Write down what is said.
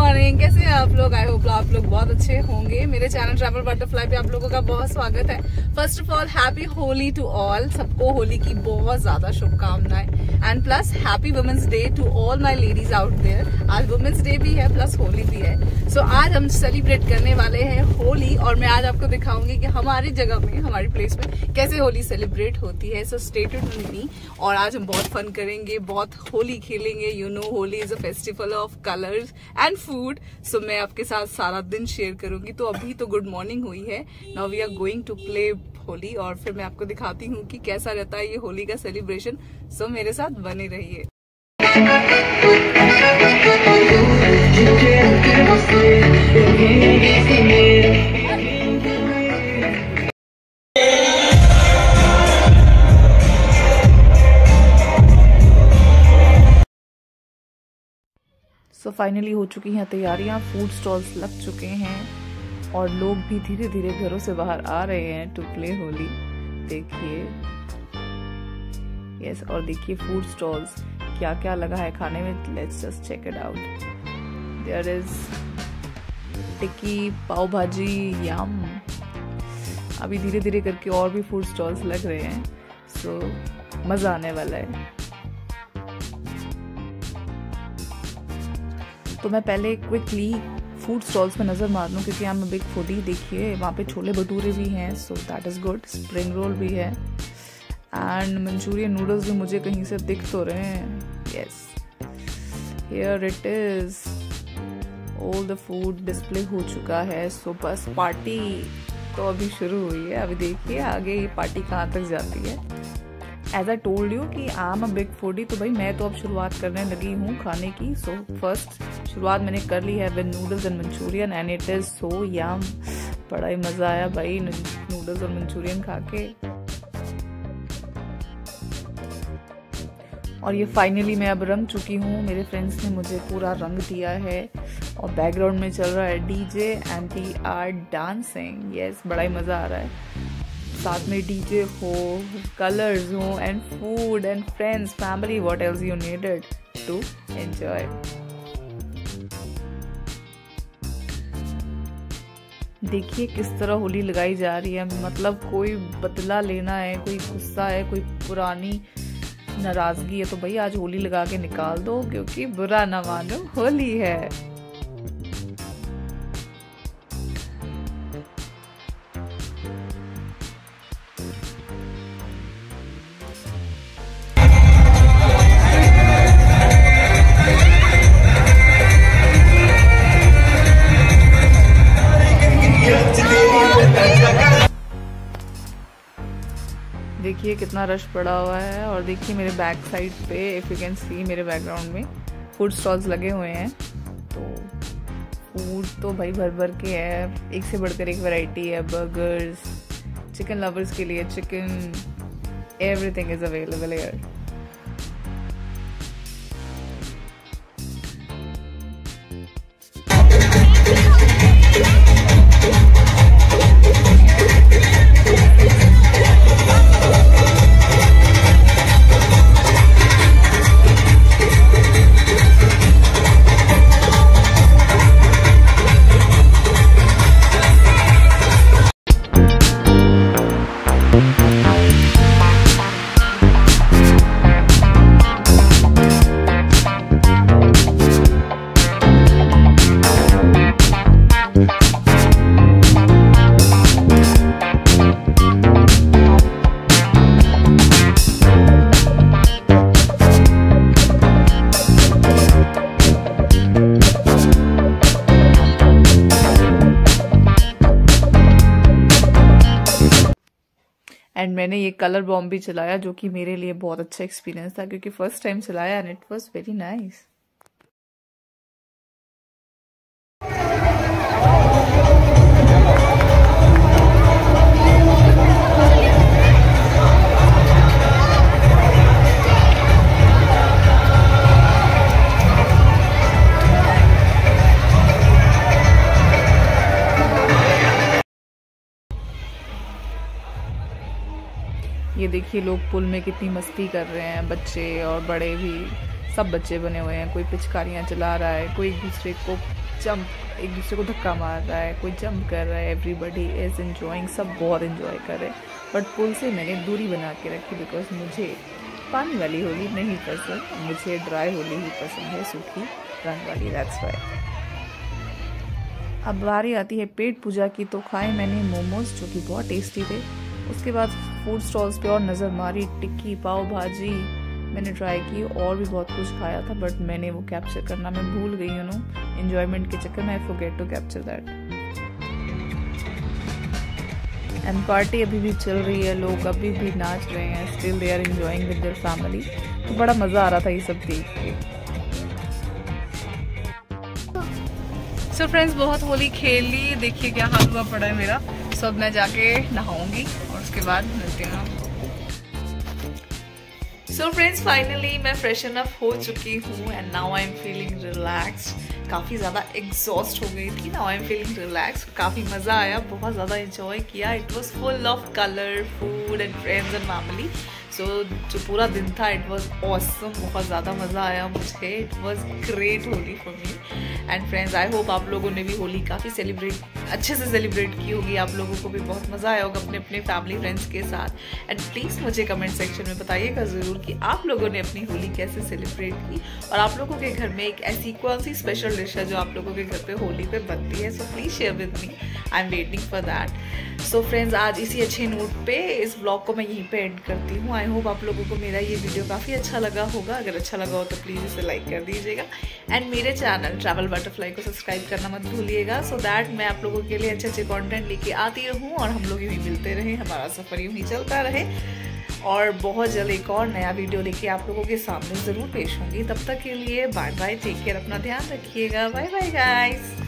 Morning, कैसे हैं आप लोग? आई होप आप लोग बहुत अच्छे होंगे। मेरे चैनल ट्रैवल बटरफ्लाई पे आप लोगों का बहुत स्वागत है। First of all happy Holi to all. सबको होली की बहुत ज्यादा शुभकामनाएं and plus happy women's day to all my ladies out there. आज वुमेन्स डे भी है प्लस होली भी है। सो आज हम सेलिब्रेट करने वाले हैं होली और मैं आज आपको दिखाऊंगी कि हमारी जगह में, हमारी प्लेस में कैसे होली सेलिब्रेट होती है। So stay tuned with me. और आज हम बहुत फन करेंगे, बहुत होली खेलेंगे। You know Holi is a festival of colours and food. So मैं आपके साथ सारा दिन शेयर करूंगी। तो अभी तो गुड मॉर्निंग हुई है, now we are going to play Holi और फिर मैं आपको दिखाती हूँ कि कैसा रहता है ये होली का सेलिब्रेशन। सो मेरे साथ बने रहिए। सो फाइनली हो चुकी हैं तैयारियां, फूड स्टॉल्स लग चुके हैं और लोग भी धीरे धीरे घरों से बाहर आ रहे हैं टू प्ले होली। देखिए यस, और देखिए फूड स्टॉल्स क्या क्या लगा है खाने में। Let's just check it out. There is tikki, pav bhaji, yum. अभी धीरे धीरे करके और भी फूड स्टॉल्स लग रहे हैं। सो मजा आने वाला है। तो मैं पहले क्विकली फूड स्टॉल्स में नज़र मार लूँ क्योंकि I'm a big foodie। देखिए वहाँ पे छोले भटूरे भी हैं, so that is good. Spring roll भी है एंड मंचूरियन नूडल्स भी मुझे कहीं से दिख तो रहे हैं। Yes, here it is. All the food display हो चुका है। सो बस पार्टी तो अभी शुरू हुई है। अभी देखिए आगे ये पार्टी कहाँ तक जाती है। एज आई टोल्ड यू कि I am a big foodie, तो भाई मैं तो अब शुरुआत करने लगी हूँ खाने की। सो फर्स्ट शुरुआत मैंने कर ली है with noodles and Manchurian and it is so yum. बड़ा ही मज़ा आया भाई नूडल्स और मंचूरियन खा के। और ये फाइनली मैं अब रंग चुकी हूँ। मेरे फ्रेंड्स ने मुझे पूरा रंग दिया है और बैकग्राउंड में चल रहा है DJ and we are dancing. Yes, बड़ा ही मज़ा आ रहा है। साथ में डीजे हो, कलर्स हो and food and friends, family, what else you needed to enjoy. देखिए किस तरह होली लगाई जा रही है। मतलब कोई बदला लेना है, कोई गुस्सा है, कोई पुरानी नाराजगी है तो भाई आज होली लगा के निकाल दो, क्योंकि बुरा ना मानो होली है। देखिए कितना रश पड़ा हुआ है और देखिए मेरे बैक साइड पे, इफ यू कैन सी, मेरे बैकग्राउंड में फूड स्टॉल्स लगे हुए हैं। तो फूड तो भाई भर भर के है, एक से बढ़कर एक वैरायटी है। बर्गर्स, चिकन लवर्स के लिए chicken, everything is available here. And मैंने ये कलर बॉम्ब भी चलाया जो कि मेरे लिए बहुत अच्छा एक्सपीरियंस था क्योंकि फर्स्ट टाइम चलाया and it was very nice. ये देखिए लोग पुल में कितनी मस्ती कर रहे हैं, बच्चे और बड़े भी, सब बच्चे बने हुए हैं। कोई पिचकारियाँ चला रहा है, कोई एक दूसरे को जंप, एक दूसरे को धक्का मार रहा है, कोई जंप कर रहा है, एवरीबडी इज़ एंजॉइंग, सब बहुत एंजॉय कर रहे हैं। बट पुल से मैंने दूरी बना के रखी बिकॉज मुझे पानी वाली होली नहीं पसंद, मुझे ड्राई होली ही पसंद है, सूखी रंग वाली, दैट्स वाई। अब बारी आती है पेट पूजा की, तो खाए मैंने मोमोज जो कि बहुत टेस्टी थे। उसके बाद फूड स्टॉल्स पे और नज़र मारी, टिक्की, पाव भाजी मैंने ट्राई की, और भी बहुत कुछ खाया था बट मैंने वो कैप्चर करना मैं भूल गई, यू नो, एंजॉयमेंट के चक्कर में I forget to capture that. And party अभी भी चल रही है, लोग अभी भी नाच रहे हैं, still they are enjoying with their family. तो बड़ा मज़ा आ रहा था ये सब देख के। सो फ्रेंड्स, बहुत होली खेल ली, देखिए क्या हाल हुआ पड़ा है मेरा। सो अब मैं जाके नहाऊंगी और उसके बाद मिलते हैं। सो फ्रेंड्स, फाइनली मैं फ्रेशन अप हो चुकी हूँ and now I am feeling relaxed. काफ़ी ज़्यादा एग्जॉस्ट हो गई थी, now I am feeling relaxed. काफ़ी मज़ा आया, बहुत ज़्यादा एंजॉय किया। It was full of colour, food and friends and family. So जो पूरा दिन था इट वॉज ऑसम, बहुत ज़्यादा मज़ा आया मुझे। It was great Holi for me and friends. I hope आप लोगों ने भी होली काफ़ी अच्छे से सेलिब्रेट की होगी, आप लोगों को भी बहुत मज़ा आया होगा अपने अपने फैमिली फ्रेंड्स के साथ। एंड प्लीज़ मुझे कमेंट सेक्शन में बताइएगा ज़रूर कि आप लोगों ने अपनी होली कैसे सेलिब्रेट की, और आप लोगों के घर में एक ऐसी कौन सी स्पेशल डिश है जो आप लोगों के घर पे होली पे बनती है। So please share with me, I am waiting for that. So friends, आज इसी अच्छे नोट पे इस ब्लॉग को मैं यहीं पे एंड करती हूँ। आई होप आप लोगों को मेरा ये वीडियो काफ़ी अच्छा लगा होगा। अगर अच्छा लगा हो तो प्लीज़ इसे लाइक कर दीजिएगा एंड मेरे चैनल ट्रैवल बटरफ्लाई को सब्सक्राइब करना मत भूलिएगा, सो दैट मैं आप लोगों के लिए अच्छे अच्छे कंटेंट लेके आती रहूँ और हम लोग यूँ ही मिलते रहें, हमारा सफ़र यूँ ही चलता रहे। और बहुत जल्द एक और नया वीडियो लेके आप लोगों के सामने ज़रूर पेश होंगी। तब तक के लिए बाय बाय, टेक केयर, अपना ध्यान रखिएगा, बाय बाय गाइस।